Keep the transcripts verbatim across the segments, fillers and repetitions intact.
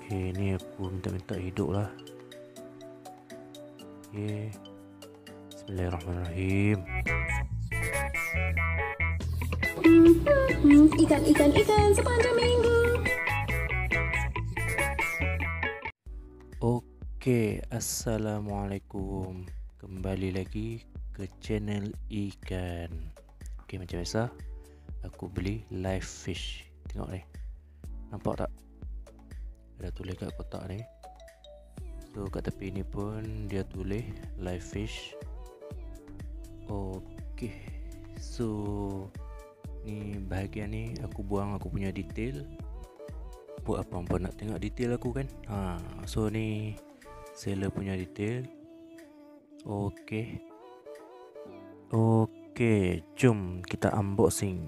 Okay, ni aku minta-minta hidup lah. Okay, Bismillahirrahmanirrahim. Ikan, ikan, ikan sepanjang minggu. Okay, Assalamualaikum. Kembali lagi ke channel ikan. Okay, macam biasa aku beli live fish. Tengok ni, nampak tak? Ada tulis kat kotak ni. So kat tepi ni pun dia tulis live fish. Okay, so ni bahagian ni aku buang aku punya detail. Buat apa-apa nak tengok detail aku kan. ha, So ni seller punya detail. Okay, Okay, jom kita unboxing.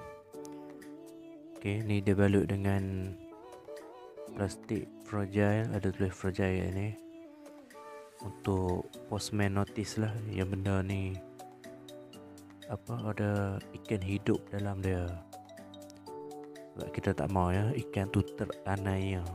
Okay, ni dia balut dengan plastik fragile. Ada tulis fragile ni untuk postman notice lah, yang benda ni apa, ada ikan hidup dalam dia. Sebab kita tak mau ya ikan tu teranai ya.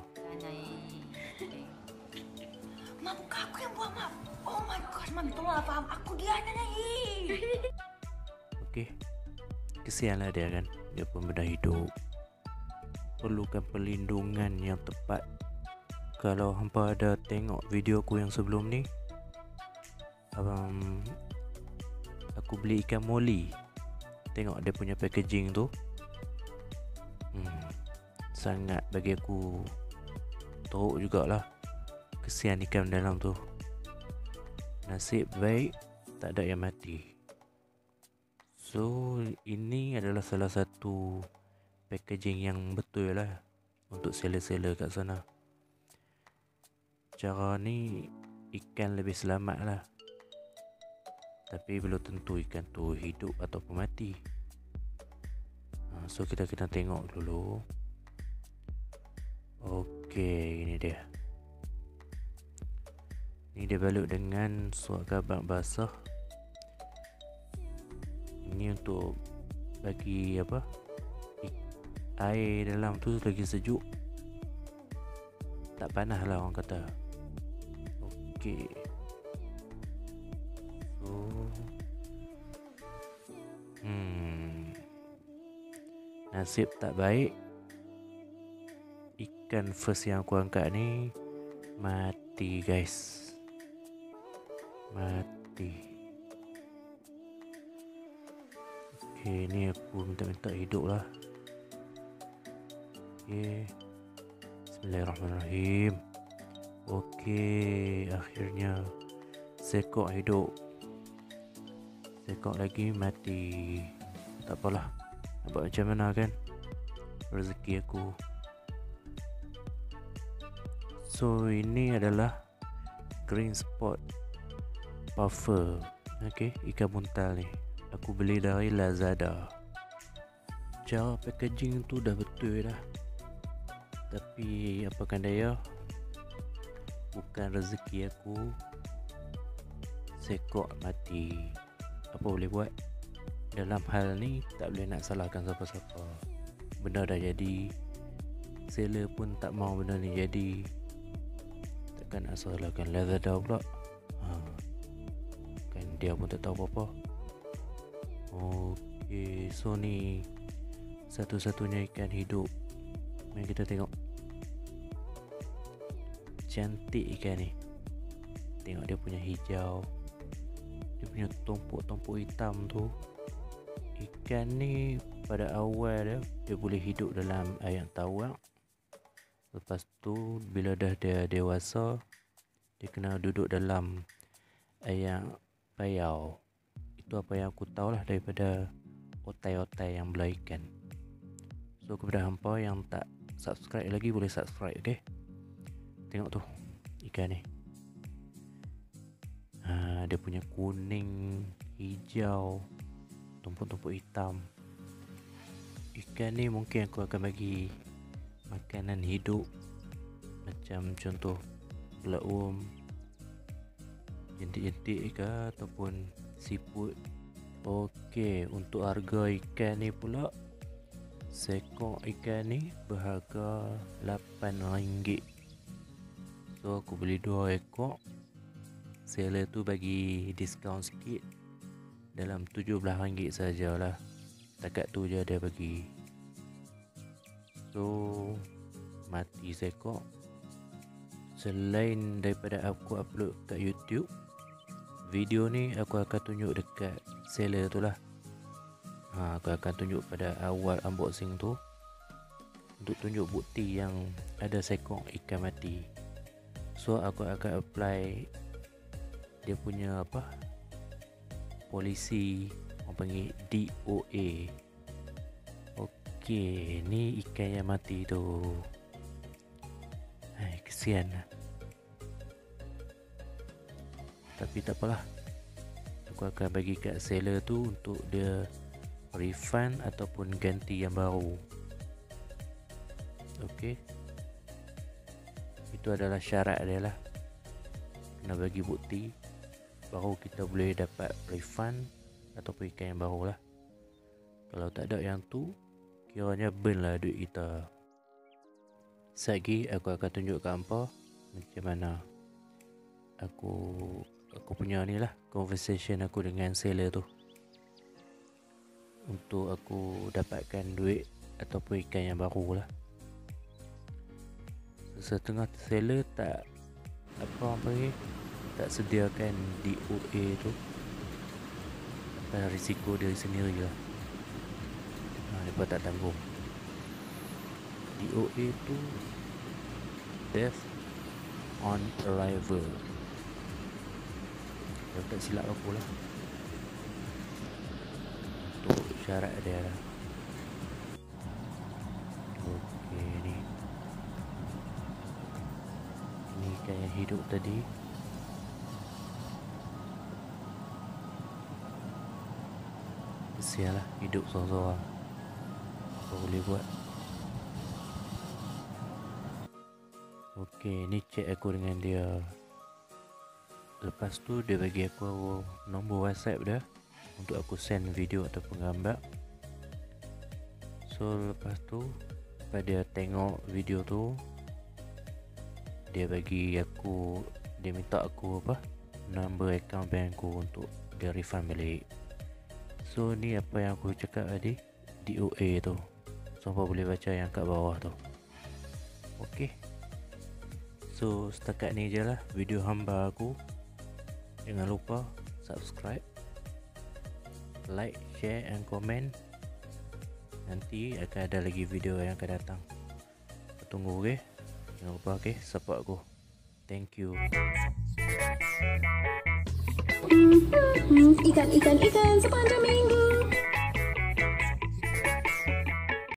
Ma, bukan aku yang buang, Ma. Oh my gosh, Mami, tolonglah faham. Aku Diana ni. Okey, kesianlah dia kan. Dia pun benda hidup, perlukan perlindungan yang tepat. Kalau hampa ada tengok video aku yang sebelum ni, um, aku beli ikan moli. Tengok dia punya packaging tu. hmm, Sangat bagi aku teruk jugalah. Kesian ikan dalam tu. Nasib baik tak ada yang mati. So ini adalah salah satu packaging yang betul lah untuk seller-seller kat sana. Cara ni ikan lebih selamat lah, tapi belum tentu ikan tu hidup ataupun mati. ha, So kita kena tengok dulu. Okey, ini dia. Ini dia balut dengan surat khabar basah. Ini untuk bagi apa, air dalam tu lagi sejuk, tak panas lah orang kata. Okey, so hmm nasib tak baik, ikan first yang aku angkat ni mati guys. Mati. Okay, ni aku minta-minta hidup lah. Okay, Bismillahirrahmanirrahim. Okay, akhirnya sekok hidup, sekok lagi mati. Tak apalah, nak buat macam mana kan, rezeki aku. So ini adalah green spot puffer. Okay, ikan buntal ni aku beli dari Lazada. Cara packaging tu dah betul dah, tapi apakan daya, bukan rezeki aku, sekok mati. Apa boleh buat? Dalam hal ni tak boleh nak salahkan siapa-siapa. Benda dah jadi, seller pun tak mau benda ni jadi. Takkan nak salahkan Lazada pula. ha, Kan dia pun tak tahu apa-apa. Okey, so ni satu-satunya ikan hidup. Mari kita tengok. Cantik ikan ni. Tengok dia punya hijau, dia punya tumpuk-tumpuk hitam tu. Ikan ni pada awal dia, dia boleh hidup dalam air tawar. Lepas tu bila dah dia dewasa, dia kena duduk dalam air payau. Itu apa yang aku tahu lah daripada otai-otai yang belah ikan. So kepada hampa yang tak subscribe lagi, boleh subscribe. Okay, tengok tu ikan ni. ha, Dia punya kuning, hijau, tumpuk-tumpuk hitam. Ikan ni mungkin aku akan bagi makanan hidup, macam contoh belaum, jentik-jentik ke, ataupun seafood. Okey, untuk harga ikan ni pula, sekok ikan ni berharga lapan ringgit. So aku beli dua ekor. Seller tu bagi diskaun sikit dalam tujuh belas ringgit sajalah. Takat tu je dia bagi. So mati seekor. Selain daripada aku upload kat YouTube, video ni aku akan tunjuk dekat seller tu lah. ha, Aku akan tunjuk pada awal unboxing tu, untuk tunjuk bukti yang ada seekor ikan mati. So aku akan apply dia punya apa, polisi, orang panggil D O A. Okey, ni ikan yang mati tu. Hai, kesian lah. Tapi tak apalah, aku akan bagi kat seller tu untuk dia refund ataupun ganti yang baru. Okey, itu adalah syarat dia lah. Kena bagi bukti, baru kita boleh dapat refund ataupun ikan yang baru lah. Kalau tak ada yang tu, kiranya burn lah duit kita. Sekejap lagi aku akan tunjuk kat hampa macam mana aku aku punya ni lah, conversation aku dengan seller tu, untuk aku dapatkan duit ataupun ikan yang baru lah. Setengah seller tak apa orang panggil, tak sediakan D O A tu atas risiko dia sendiri lah. ha, Mereka tak tanggung. D O A tu death on arrival. Kalau tak silap aku lah, untuk syarat dia lah. Okey, ni Ni ikan yang hidup tadi. Kesian lah, hidup seorang-seorang. Apa boleh buat. Okey, ni chat aku dengan dia. Lepas tu dia bagi aku nombor WhatsApp dia untuk aku send video ataupun gambar. So lepas tu lepas dia tengok video tu, dia bagi aku, dia minta aku apa, nombor account bank aku untuk dia refund balik. So ni apa yang aku cakap tadi, D O A tu. So apa boleh baca yang kat bawah tu. Okey, so setakat ni je lah video hamba aku. Jangan lupa subscribe, like, share and comment. Nanti akan ada lagi video yang akan datang. Tunggu, ok? Jangan lupa, ok, support aku. Thank you. Ikan, ikan, ikan sepanjang minggu.